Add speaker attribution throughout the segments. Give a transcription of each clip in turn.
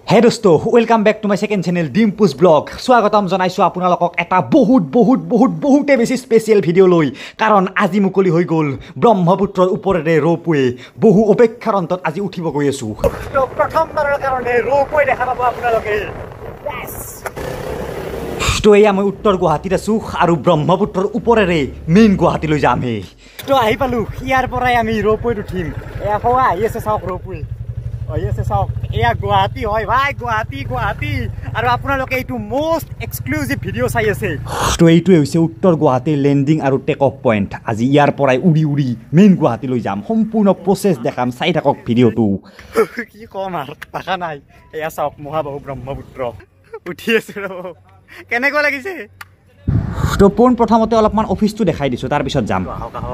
Speaker 1: Hey dosto, welcome back to my second channel Dimpu's blog. Swagatam janaisu apnalokok eta bahut beshi special video loi karon aji mukoli hoi gol Brahmaputror uporere rope way bohu opekkar ontot aji uthibo goi asu. To prothom barar karone rope way dekha pabo apnaloke. Yes. To eya moi uttor Guwahati asu aru Brahmaputror uporere main Guwahati loi jam he. To ahi palu iar porai ami rope way uthim. Eya howa ese sauk rope way. Yes, so yeah, Guwahati, hoy, bhai, Guwahati. Aru apnaloke eitu most exclusive video sai ase. To eitu hoise Uttor Guwahati landing aru take off point. Aji iar porai uri main Guwahati loi jam. সম্পূর্ণ process দেখাম চাই থাকক ভিডিওটো। কি কম আর টাকা নাই। এয়া চাওক মহাবাহু ব্ৰহ্মপুত্ৰ। উঠি আছে ৰ। কেনেকৈ লাগিছে? তো প্ৰথমতে অলপমান অফিসটো দেখাই দিছো তাৰ পিছত যাম।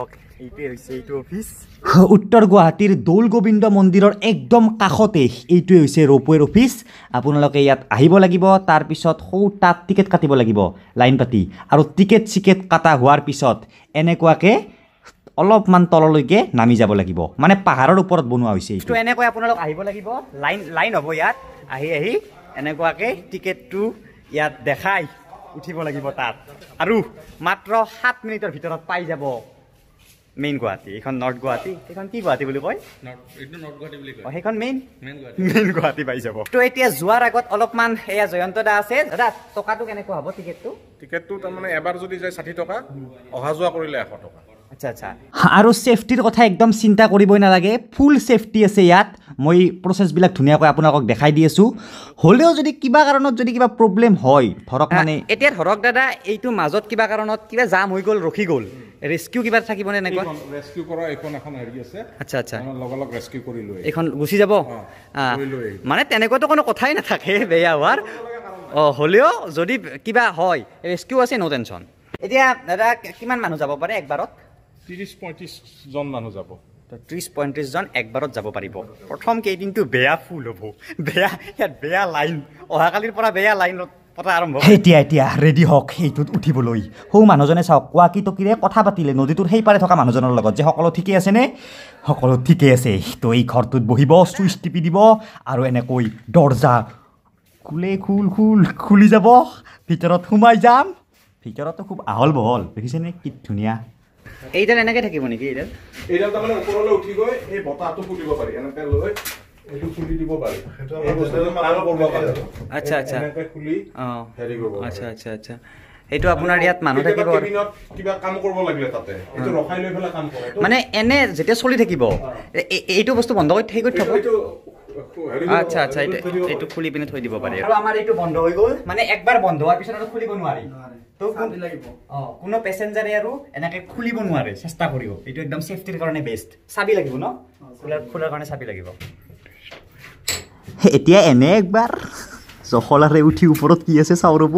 Speaker 1: উত্তৰ গুৱাহাটীৰ দৌল গোবিন্দ মন্দিৰৰ একদম কাষতে এইটোৱে হৈছে ৰোপৱেৰ অফিস। আপোনালোকে ইয়াত আহিব লাগিব, তাৰ পিছত তাত টিকেট কাটিব লাগিব লাইন পাতি, আৰু টিকেট কাটা হোৱাৰ পিছত এনেকুৱাকে অলপমান তললৈকে নামি যাব লাগিব, মানে পাহাৰৰ ওপৰত বনোৱা হৈছে। এইটো এনেকৈ আপোনালোক আহিব লাগিব, লাইন হ'ব ইয়াত। আহি এনেকুৱাকে টিকেটটো ইয়াত দেখাই উঠিব লাগিব তাত, আৰু মাত্ৰ 7 মিনিটৰ ভিতৰত পাই যাব মেইন গুৱাহাটী। এখন নৰ্থ গুৱাহাটী, এখন কি গুৱাহাটী বুলি কয়? নৰ্থ গুৱাহাটী বুলি কয়। সেইখন মেইন গুৱাহাটী পাই যাব। তো এতিয়া যোৱাৰ আগত অলপমান এয়া জয়ন্ত দা আছে। দাদা টকাটো কেনেকুৱা হ'ব টিকেটটো? তাৰমানে এবাৰ যদি যায় 60 টকা, অহা যোৱা কৰিলে 100 টকা। আচ্ছা। আৰু সেফটিৰ কথা একদম চিন্তা কৰিবই নালাগে, ফুল সেফটি আছে ইয়াত। মই প্ৰসেছবিলাক ধুনীয়াকৈ আপোনালোকক দেখাই দি আছো। হলেও যদি কিবা কাৰণত যদি কিবা প্ৰব্লেম হয়, ধৰক মানে এতিয়া ধৰক দাদা এইটো মাজত কিবা কাৰণত কিবা জাম হৈ গ'ল, ৰখি গ'ল, ৰেস্কিউ কিবা থাকিবনে এনেকুৱা?
Speaker 2: ৰেস্কিউ কৰা এখন হেৰি আছে।
Speaker 1: আচ্ছা
Speaker 2: লগ ৰেস্কিউ কৰি লৈ
Speaker 1: এখন গুচি যাব, মানে তেনেকুৱাতো কোনো কথাই নাথাকে বেয়া হোৱাৰ। হলেও যদি কিবা হয় ৰেস্কিউ আছে, নো টেনশ্যন। এতিয়া দাদা কিমান মানুহ যাব পাৰে একবাৰত?
Speaker 2: 30-35 জন মানুহ যাব।
Speaker 1: 30-35 জন একবাৰত যাব পাৰিব। প্ৰথম কেইদিনটো বেয়া ফুল হ'ব, বেয়া লাইন, অহাকালিৰ পৰা বেয়া লাইনত পতা আৰম্ভ। এতিয়া ৰেডি হওক এইটোত উঠিবলৈ। সৌ মানুহজনে চাওক কোৱাকি টকিৰে কথা পাতিলে নদীটোৰ সেই পাৰে থকা মানুহজনৰ লগত যে সকলো ঠিকে আছেনে? সকলো ঠিকে আছে। তো এই ঘৰটোত বহিব, চুইচ টিপি দিব, আৰু এনেকৈ দৰ্জা খুলি যাব, ভিতৰত সোমাই যাম। ভিতৰতো খুব আহল বহল, দেখিছেনে কি ধুনীয়া। এইডাল এনেকৈ থাকিব নেকি?
Speaker 2: এইডাল তাৰমানে ওপৰলৈ উঠি গৈ এই বতাহটো খুলিব পাৰি, এনেকৈ লৈ এইটো খুলি দিব পাৰি।
Speaker 1: আচ্ছা
Speaker 2: এনেকৈ খুলি হেৰি কৰিব।
Speaker 1: আচ্ছা। এইটো আপোনাৰ ইয়াত মানুহ থাকিব,
Speaker 2: কিবা কাম কৰিব লাগিলে তাতে এইটো ৰখাই লৈ পেলাই কাম কৰে।
Speaker 1: মানে এনে যেতিয়া চলি থাকিব এইটো বস্তু বন্ধ কৰি থৈ থ'ব। আচ্ছা এইটো খুলি পিনে থৈ দিব পাৰি। আৰু আমাৰ এইটো বন্ধ হৈ গ'ল, মানে একবাৰ বন্ধ হোৱাৰ পিছত আৰু খুলিব নোৱাৰি। কোনো পেচেঞ্জাৰে আৰু এনেকে খুলিব নোৱাৰে, চেষ্টা কৰিব। এইটো একদম সেফটিৰ কাৰণে বেষ্ট। চাবি লাগিব ন, খোলাৰ কাৰণে চাবি লাগিব। এতিয়া এনে একবাৰ জখলাৰে উঠি ওপৰত কি আছে চাওঁ ৰ'ব।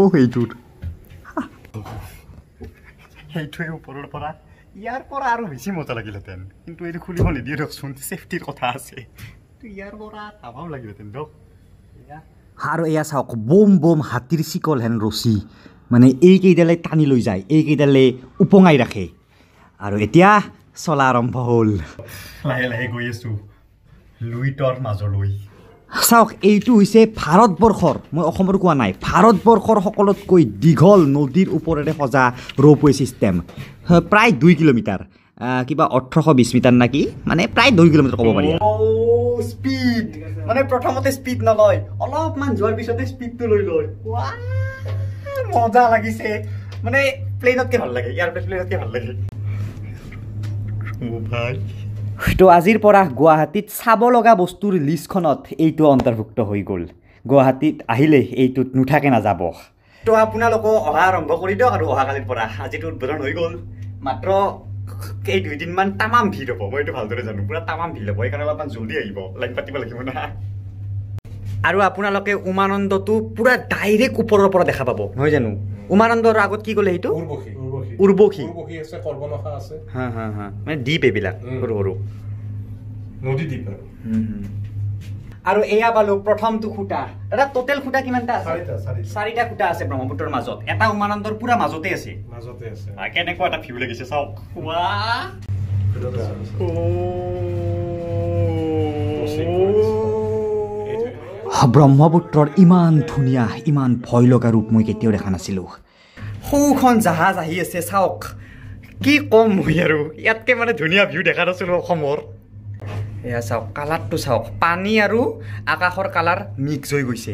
Speaker 1: সেইটোৱে ওপৰৰ পৰা, ইয়াৰ পৰা আৰু বেছি মজা লাগিলেহেঁতেন, কিন্তু এইটো খুলিব নিদিয়ে দিয়কচোন, সেফটিৰ কথা আছে। ইয়াৰ পৰা তামাম লাগিলেহেঁতেন দিয়ক। আৰু এয়া চাওক বম হাতীৰ চিকল হেন ৰছী, মানে এইকেইডালে টানি লৈ যায়, এইকেইডালে উপঙাই ৰাখে। আৰু এতিয়া চলা আৰম্ভ হ'ল। লাহে গৈ আছো লুইতৰ মাজলৈ। চাওক এইটো হৈছে ভাৰতবৰ্ষৰ, মই অসমৰ কোৱা নাই, ভাৰতবৰ্ষৰ সকলোতকৈ দীঘল নদীৰ ওপৰেৰে সজা ৰোপৱে ছিষ্টেম। প্ৰায় 2 কিলোমিটাৰ, কিবা 1820 মিটাৰ নাকি, মানে প্ৰায় 2 কিলোমিটাৰ ক'ব পাৰি। স্পীড মানে প্ৰথমতে স্পীড নলয়, অলপমান যোৱাৰ পিছতে স্পীডটো লৈ লয়। মজা লাগিছে, মানে প্লেনতকে ভাল লাগে, এয়াৰপ্লেনতকে ভাল লাগে। তো আজিৰ পৰা গুৱাহাটীত চাব লগা বস্তুৰ লিষ্টখনত এইটো অন্তৰ্ভুক্ত হৈ গ'ল। গুৱাহাটীত আহিলে এইটোত নুঠাকে নাযাব। তো আপোনালোকক অহা আৰম্ভ কৰি দিয়ক, আৰু অহাকালিৰ পৰা আজিটো উদ্বোধন হৈ গ'ল। মাত্ৰ এই 2 দিনমান তামাম ভিৰ হ'ব, মই এইটো ভালদৰে জানো, পুৰা তামাম ভিৰ হ'ব। সেইকাৰণে অলপমান জলদি আহিব, লাইন পাতিব লাগিব না। আৰু আপোনালোকে উমানন্দটো পুৰা ডাইৰেক্ট ওপৰৰ পৰা দেখা পাব, নহয় জানো? উমানন্দৰ আগত কি ক'লে সেইটো? উৰ্বশী আছে, কৰ্বনখা আছে। মানে দ্বীপ, এইবিলাক সৰু নদী দ্বীপ। আৰু এয়া পালো প্ৰথমটো খুঁটা। দাদা টোটেল খুঁটা কিমানটা আছে? 4টা খুঁটা আছে ব্ৰহ্মপুত্ৰৰ মাজত। এটা উমানন্দৰ পুৰা মাজতে আছে। কেনেকুৱা এটা ভিউ লাগিছে চাওক। ব্ৰহ্মপুত্ৰৰ ইমান ধুনীয়া ইমান ভয় লগা ৰূপ মই কেতিয়াও দেখা নাছিলোঁ সৌখন জাহাজ আহি আছে চাওক কি কম মই আৰু ইয়াতকৈ মানে ধুনীয়া ভিউ দেখা নাছিলোঁ অসমৰ এয়া চাওক কালাৰটো চাওক পানী আৰু আকাশৰ কালাৰ মিক্স হৈ গৈছে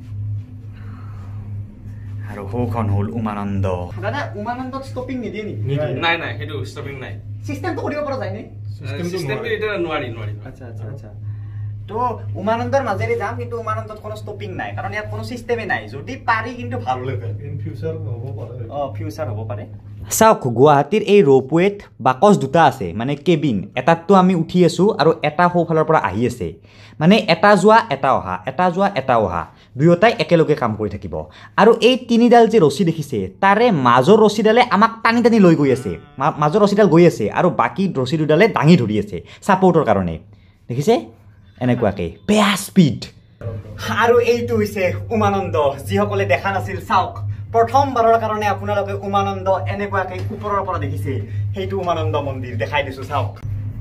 Speaker 1: আৰু সৌখন হ'ল উমানন্দ দাদা উমানন্দত ষ্টপিং নিদিয়ে নেকি
Speaker 3: নাই নাই সেইটো ষ্টপিং নাই
Speaker 1: চিষ্টেমটো কৰিব পৰা যায় নে
Speaker 3: চিষ্টেমটো এটা নোৱাৰি
Speaker 1: আচ্ছা আচ্ছা আচ্ছা তো উমানন্দৰ মাজেৰে যাম কিন্তু উমানন্দত কোনো ষ্টপিং নাই কাৰণ ইয়াত কোনো চিষ্টেমে নাই যদি পাৰি কিন্তু ভাল হ'লে ইন ফিউচাৰ হ'ব পাৰে ফিউচাৰ হ'ব পাৰে চাওক গুৱাহাটীৰ এই ৰোপৱেত বাকচ দুটা আছে মানে কেবিন এটাততো আমি উঠি আছোঁ আৰু এটা সোঁফালৰ পৰা আহি আছে মানে এটা যোৱা এটা অহা এটা যোৱা এটা অহা দুয়োটাই একেলগে কাম কৰি থাকিব আৰু এই তিনিডাল যে ৰছী দেখিছে তাৰে মাজৰ ৰছীডালে আমাক টানি টানি লৈ গৈ আছে মাজৰ ৰছীডাল গৈ আছে আৰু বাকী ৰছী দুডালে দাঙি ধৰি আছে ছাপৰ্টৰ কাৰণে দেখিছে এনেকুৱাকৈ বেয়া স্পীড আৰু এইটো হৈছে উমানন্দ যিসকলে দেখা নাছিল চাওক প্ৰথমবাৰৰ কাৰণে আপোনালোকে উমানন্দ এনেকুৱাকৈ ওপৰৰ পৰা দেখিছে সেইটো উমানন্দ মন্দিৰ দেখাই দিছোঁ চাওক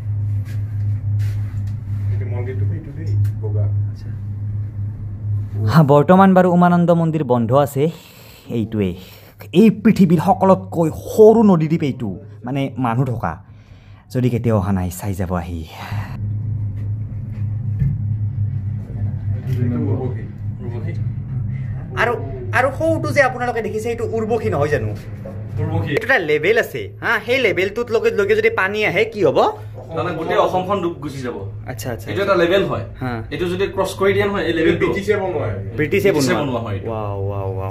Speaker 1: বৰ্তমান বাৰু উমানন্দ মন্দিৰ বন্ধ আছে এইটোৱে এই পৃথিৱীৰ সকলোতকৈ সৰু নদীদ্বীপ এইটো মানে মানুহ থকা যদি কেতিয়াও অহা নাই চাই যাব আহি আৰু আৰু সৌটো যে আপোনালোকে দেখিছে এইটো উৰ্বশী নহয় জানো উৰ্বশী এটা লেভেল আছে হা সেই লেভেলটোত লগে যদি পানী আহে কি হ'ব
Speaker 3: মানে গোটেই অসমখন ডুব গুচি যাব
Speaker 1: আচ্ছা আচ্ছা
Speaker 3: এইটো এটা লেভেল হয় এইটো যদি ক্ৰছ কৰি দিয়া নহয় এই লেভেলটো
Speaker 1: ব্ৰিটিছে বনোৱা হয় wow wow wow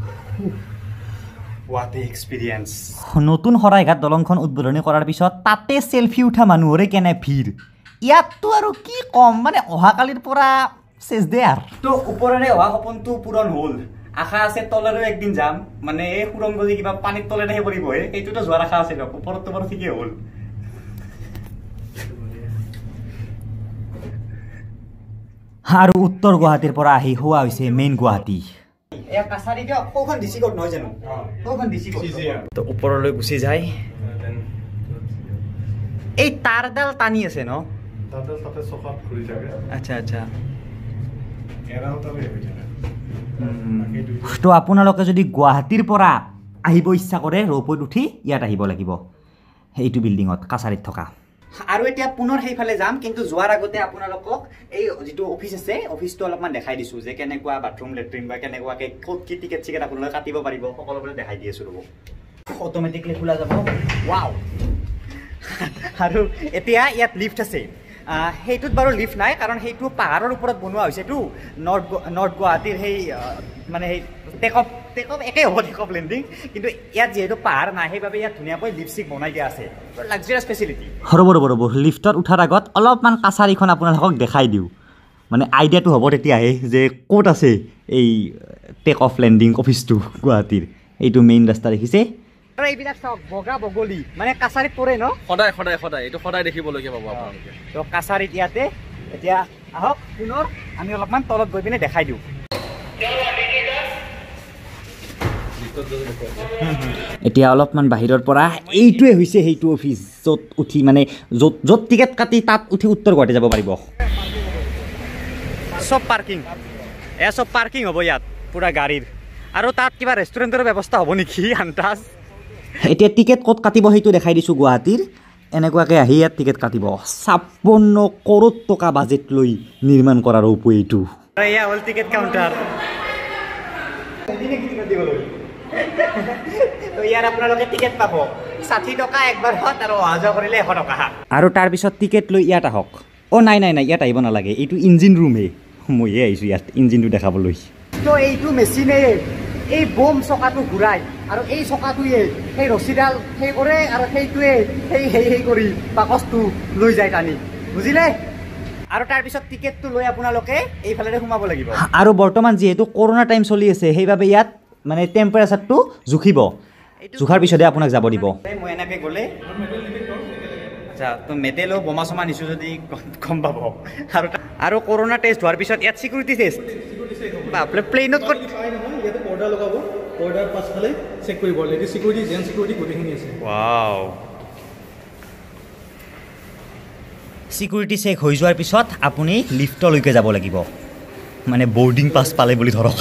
Speaker 1: what a experience নতুন শৰাইঘাট দলংখন উদ্বোধনী কৰাৰ পিছত তাতে চেলফি উঠা মানুহৰে কেনে ভিৰ ইয়াততো আৰু কি কম মানে অহাকালিৰ পৰা চেজ দে আৰু তো ওপৰেৰে অহা সপোনটো পূৰণ হ'ল আশা আছে তলেৰেও একদিন যাম মানে এই সুৰংগ যে কিবা পানীৰ তলেৰেহে পৰিবহে এইটোতো যোৱাৰ আশা আছিল ওপৰততো বাৰু ঠিকেই হ'ল আৰু উত্তৰ গুৱাহাটীৰ পৰা আহি হোৱা হৈছে মেইন গুৱাহাটী ওপৰলৈ গুচি যায় এই তাঁৰডাল টানি আছে ন আচ্ছা আচ্ছা তো আপোনালোকে যদি গুৱাহাটীৰ পৰা আহিব ইচ্ছা কৰে ৰোপৱেত উঠি ইয়াত আহিব লাগিব এইটো বিল্ডিঙত কাছাৰীত থকা আৰু এতিয়া পুনৰ সেইফালে যাম কিন্তু যোৱাৰ আগতে আপোনালোকক এই যিটো অফিচ আছে অফিচটো অলপমান দেখাই দিছোঁ যে কেনেকুৱা বাথৰুম লেট্ৰিন বা কেনেকুৱাকৈ ক'ত কি টিকেট চিকেট আপোনালোকে কাটিব পাৰিব সকলোবোৰ দেখাই দি আছোঁ ৰ'ব অট'মেটিকলি খোলা যাব ৱাও আৰু এতিয়া ইয়াত লিফ্ট আছে সেইটোত বাৰু লিফ্ট নাই কাৰণ সেইটো পাহাৰৰ ওপৰত বনোৱা হৈছেতো নৰ্থ গুৱাহাটীৰ সেই মানে সেই টেকঅফ একেই হ'ব টেকঅফ লেণ্ডিং কিন্তু ইয়াত যিহেতু পাহাৰ নাই সেইবাবে ইয়াত ধুনীয়াকৈ লিফ্ট চিক বনাই দিয়া আছে লাক্সাৰিয়াছ ফেচিলিটি ৰ'ব লিফ্টত উঠাৰ আগত অলপমান কাছাৰীখন আপোনালোকক দেখাই দিওঁ মানে আইডিয়াটো হ'ব তেতিয়াহে যে ক'ত আছে এই টেক অফ লেণ্ডিং অফিচটো গুৱাহাটীৰ এইটো মেইন ৰাস্তা দেখিছে আৰু এইবিলাক চাওক বগা বগলী মানে কাছাৰীত পৰে ন
Speaker 3: সদায় সদায় সদায় এইটো সদায় দেখিবলগীয়া পাব আপোনালোকে
Speaker 1: তো কাছাৰীত ইয়াতে এতিয়া আহক পুনৰ আমি অলপমান তলত গৈ পিনে দেখাই দিওঁ এতিয়া অলপমান বাহিৰৰ পৰা এইটোৱে হৈছে সেইটো অফিচ য'ত উঠি মানে য'ত টিকেট কাটি তাত উঠি উত্তৰ গুৱাহাটী যাব পাৰিব চব পাৰ্কিং এয়া চব পাৰ্কিং হ'ব ইয়াত পুৰা গাড়ীৰ আৰু তাত কিবা ৰেষ্টুৰেণ্টৰ ব্যৱস্থা হ'ব নেকি আন্দাজ এতিয়া টিকেট ক'ত কাটিব সেইটো দেখাই দিছোঁ গুৱাহাটীৰ এনেকুৱাকৈ আহি ইয়াত টিকেট কাটিব ৫৬ কৰোৰ টকা বাজেট লৈ নিৰ্মাণ কৰা ৰ'পৱে এইটো এয়া হ'ল টিকেট কাউণ্টাৰ ইয়াত আপোনালোকে টিকেট পাব ৬০ টকা একবাৰত আৰু অহা যোৱা কৰিলে ১০০ টকা আৰু তাৰপিছত টিকেট লৈ ইয়াত আহক নাই ইয়াত আহিব নালাগে এইটো ইঞ্জিন ৰুমহে মইহে আহিছোঁ ইয়াত ইঞ্জিনটো দেখাবলৈ তো এইটো মেচিনে এই বম চকাটো ঘূৰাই আৰু এই চকাটোৱে সেই ৰছীডাল সেই কৰে আৰু সেইটোৱে সেই কৰি বাকচটো লৈ যায় টানি বুজিলে আৰু তাৰপিছত টিকেটটো লৈ আপোনালোকে এইফালে সোমাব লাগিব আৰু বৰ্তমান যিহেতু কৰোণা টাইম চলি আছে সেইবাবে ইয়াত মানে টেম্পাৰেচাৰটো জুখিব জোখাৰ পিছতে আপোনাক যাব দিব মই এনেকৈ গ'লে আচ্ছা তো মেটেলো বোমা চমা নিছোঁ যদি গম পাব আৰু কৰোণা টেষ্ট হোৱাৰ পিছত ইয়াত চিকিউৰিটি টেষ্ট বাপৰে প্লেইনত ক'ত
Speaker 4: ইয়াতে পৰ্দা লগাব পৰ্দাৰ পাছফালে চেক কৰিব লেডি চিকিউৰিটি জেন চিকিউৰিটি গোটেইখিনি আছে
Speaker 1: ৱাও চিকিউৰিটি চেক হৈ যোৱাৰ পিছত আপুনি লিফ্টলৈকে যাব লাগিব মানে বৰ্ডিং পাছ পালে বুলি ধৰক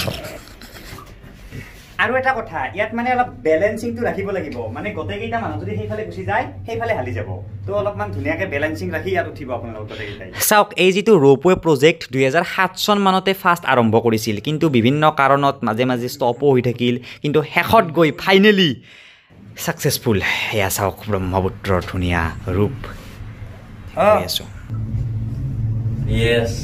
Speaker 1: আৰু এটা কথা ইয়াত মানে অলপ বেলেন্সিংটো ৰাখিব লাগিব মানে গোটেইকেইটা মানুহ যদি সেইফালে গুচি যায় সেইফালে হালি যাব তো অলপমান ধুনীয়াকৈ বেলেন্সিং ৰাখি ইয়াত উঠিব আপোনালোক গোটেইকেইটাই চাওক এই যিটো ৰোপৱে প্ৰজেক্ট 2007 চন মানতে ফাৰ্ষ্ট আৰম্ভ কৰিছিল কিন্তু বিভিন্ন কাৰণত মাজে মাজে ষ্টপো হৈ থাকিল কিন্তু শেষত গৈ ফাইনেলি ছাকচেছফুল এয়া চাওক ব্ৰহ্মপুত্ৰৰ ধুনীয়া ৰূপ আছোঁ
Speaker 3: Yes.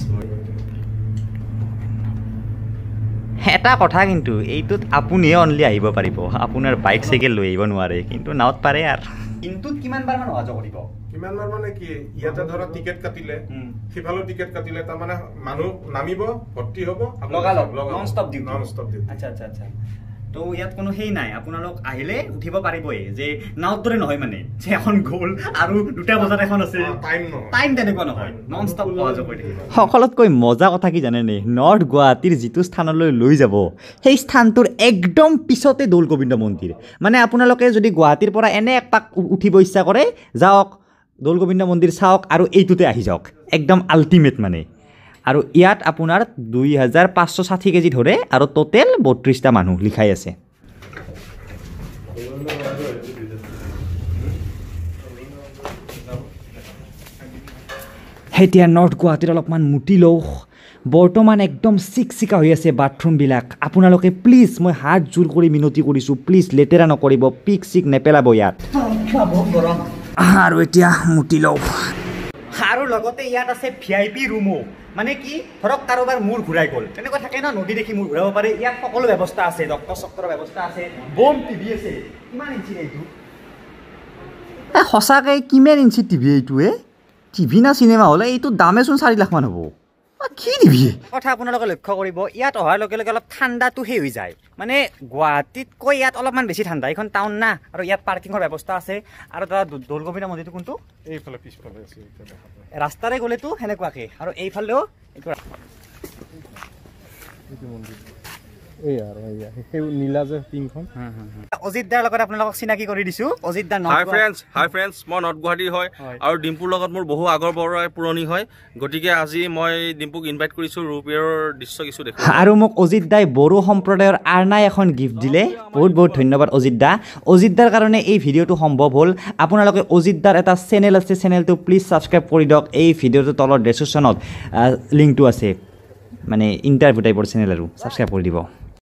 Speaker 1: এটা কথা কিন্তু এইটোত আপুনিহে অনলি আহিব পাৰিব আপোনাৰ বাইক চাইকেল লৈ আহিব নোৱাৰে কিন্তু নাৱত পাৰে আৰু কিন্তু কিমানবাৰ মান অহা যোৱা কৰিব
Speaker 2: কিমানবাৰ মানে কি ইয়াতে ধৰা টিকেট কাটিলে সিফালৰ টিকেট কাটিলে তাৰমানে মানুহ নামিব ভৰ্তি হ'ব
Speaker 1: লগালগ নন ষ্টপ
Speaker 2: ডিউটি
Speaker 1: আচ্ছা আচ্ছা আচ্ছা তো ইয়াত কোনো সেই নাই আপোনালোক আহিলে উঠিব পাৰিবই যে নাওত দৰে নহয় মানে যে এখন গ'ল আৰু 2টা বজাত এখন আছে টাইম তেনেকুৱা নহয় নন ষ্টপ অহা যোৱা কৰি থাকিব সকলোতকৈ মজা কথা কি জানেনে নৰ্থ গুৱাহাটীৰ যিটো স্থানলৈ লৈ যাব সেই স্থানটোৰ একদম পিছতে দৌল গোবিন্দ মন্দিৰ মানে আপোনালোকে যদি গুৱাহাটীৰ পৰা এনে এক পাক উঠিব ইচ্ছা কৰে যাওক দৌল গোবিন্দ মন্দিৰ চাওক আৰু এইটোতে আহি যাওক একদম আল্টিমেট মানে আৰু ইয়াত আপোনাৰ 2560 কেজি ধৰে আৰু টোটেল 32টা মানুহ লিখাই আছে এতিয়া নৰ্থ গুৱাহাটীৰ অলপমান মুটি লওঁ বৰ্তমান একদম চিকচিকা হৈ আছে বাথৰুমবিলাক আপোনালোকে প্লিজ মই হাত জোৰ কৰি মিনতি কৰিছোঁ প্লিজ লেতেৰা নকৰিব পিক চিক নেপেলাব ইয়াত আৰু এতিয়া মুটি লওঁ আৰু লগতে ইয়াত আছে VIP ৰুমো মানে কি ধৰক কাৰোবাৰ মূৰ ঘূৰাই গ'ল তেনেকুৱা থাকে ন নদী দেখি মূৰ ঘূৰাব পাৰে ইয়াত সকলো ব্যৱস্থা আছে ডক্টৰ চক্টৰৰ ব্যৱস্থা আছে বম টিভি আছে কিমান ইঞ্চি এইটো সঁচাকৈ কিমান ইঞ্চি টিভি এইটোৱে টিভি না চিনেমা হ'লে এইটো দামেচোন 4 লাখ মান হ'ব কি টিভি কথা আপোনালোকে লক্ষ্য কৰিব ইয়াত অহাৰ লগে লগে অলপ ঠাণ্ডাটো সেই হৈ যায় মানে গুৱাহাটীতকৈ ইয়াত অলপমান বেছি ঠাণ্ডা এইখন টাউন না আৰু ইয়াত পাৰ্কিঙৰ ব্যৱস্থা আছে আৰু তাৰ দৌল গোবিন্দ মন্দিৰটো কোনটো
Speaker 2: এইফালে পিছফালে আছে
Speaker 1: ৰাস্তাৰে গ'লেতো সেনেকুৱাকৈ আৰু এইফালেও অজিত দাৰ লগত আপোনালোকক চিনাকি কৰি দিছোঁ অজিত দা
Speaker 3: হাই ফ্ৰেণ্ডছ মই নৰ্থ গুৱাহাটীৰ হয় আৰু ডিম্পুৰ লগত মোৰ বহু আগৰ পৰাই পুৰণি হয় গতিকে আজি মই ডিম্পুক ইনভাইট কৰিছোঁ ৰোপৱেৰ দৃশ্য কিছু দেখুৱাম
Speaker 1: আৰু মোক অজিত দাই বড়ো সম্প্ৰদায়ৰ আৰ্নাই এখন গিফ্ট দিলে বহুত বহুত ধন্যবাদ অজিত দাৰ কাৰণে এই ভিডিঅ'টো সম্ভৱ হ'ল আপোনালোকে অজিত দাৰ এটা চেনেল আছে চেনেলটো প্লিজ ছাবস্ক্ৰাইব কৰি দিয়ক এই ভিডিঅ'টো তলৰ ডেছক্ৰিপশ্যনত লিংকটো আছে মানে ইণ্টাৰভিউ টাইপৰ চেনেল আৰু ছাবস্ক্ৰাইব কৰি দিব